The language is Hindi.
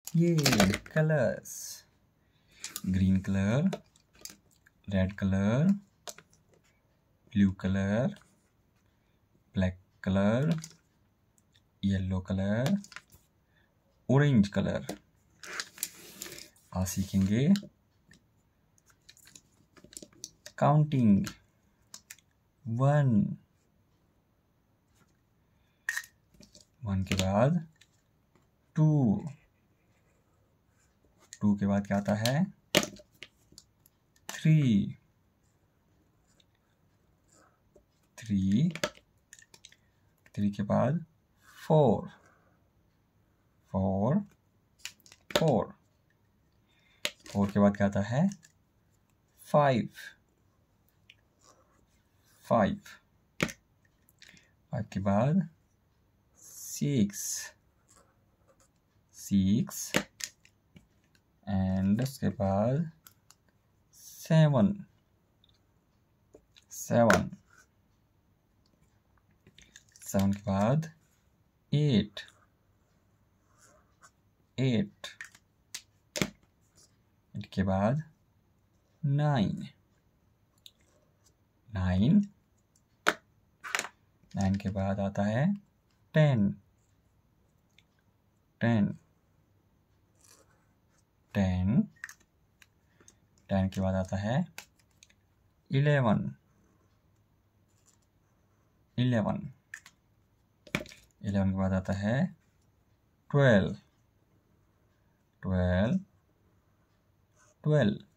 ये colours, green colour, red colour, blue colour, black colour, yellow colour, orange colour. आज सीखेंगे काउंटिंग। 1 के बाद 2, 2 के बाद क्या आता है 3, 3 के बाद 4, 4 के बाद क्या आता है 5, 5 के बाद 6 एंड उसके बाद 7 के बाद 8 के बाद 9 के बाद आता है 10 के बाद आता है 11 के बाद आता है 12